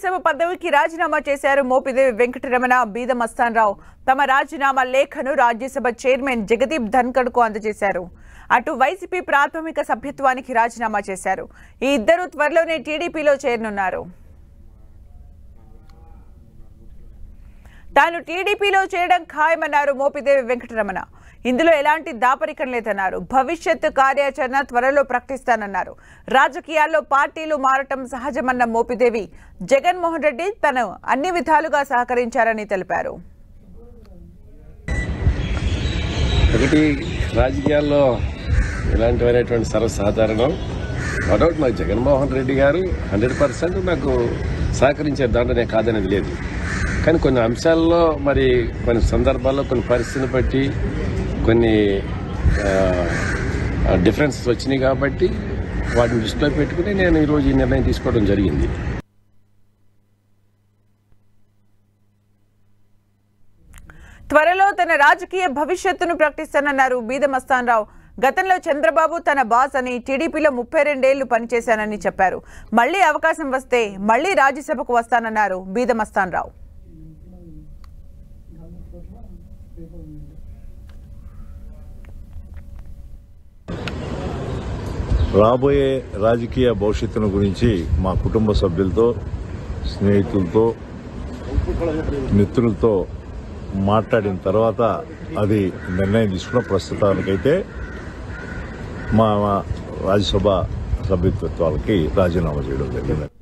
రాజ్యసభ పదవికి రాజీనామా చేశారు మోపిదేవి వెంకటరమణ, బీద మస్తాన్రావు. తమ రాజీనామా లేఖను రాజ్యసభ చైర్మన్ జగదీప్ ధన్కడ్కు అందజేశారు. అటు వైసీపీ ప్రాథమిక సభ్యత్వానికి రాజీనామా చేశారు. ఈ ఇద్దరు త్వరలోనే టీడీపీలో చేరనున్నారు. తాను టీడీపీలో చేరడం ఖాయమన్నారు మోపిదేవి వెంకటరమణ. ఇందులో ఎలాంటి దాపరికం లేదన్నారు. భవిష్యత్తు కార్యాచరణ త్వరలో ప్రకటిస్తానన్నారు. రాజకీయాల్లో పార్టీలు మారటం సహజమన్న మోపిదేవి, జగన్మోహన్ రెడ్డి తను అన్ని విధాలుగా సహకరించారని తెలిపారు. ఒకటి, రాజకీయాల్లో ఇలాంటివైనటువంటి సర్వసాధారణం. డౌట్ నాకు జగన్మోహన్ రెడ్డి గారు 100% నాకు సహకరించారు, దాంట్లో నేను కాదనేది లేదు. కానీ కొన్ని అంశాల్లో మరి కొన్ని సందర్భాల్లో కొన్ని పరిస్థితిని బట్టి కొన్ని డిఫరెన్సెస్ వచ్చినాయి కాబట్టి వాటిని దృష్టిలో పెట్టుకుని నేను ఈరోజు ఈ నిర్ణయం తీసుకోవడం జరిగింది. త్వరలో తన రాజకీయ భవిష్యత్తును ప్రకటిస్తానన్నారు బీద మస్తాన్రావు. గతంలో చంద్రబాబు తన బాస్ అని, టీడీపీలో 32 ఏళ్లు పనిచేశానని చెప్పారు. మళ్లీ అవకాశం వస్తే మళ్లీ రాజ్యసభకు వస్తానన్నారు బీద మస్తాన్రావు. రాబోయే రాజకీయ భవిష్యత్తును గురించి మా కుటుంబ సభ్యులతో, స్నేహితులతో, మిత్రులతో మాట్లాడిన తర్వాత అది నిర్ణయం తీసుకున్న. ప్రస్తుతానికైతే మా రాజ్యసభ సభ్యత్వాలకి రాజీనామా చేయడం జరిగింది.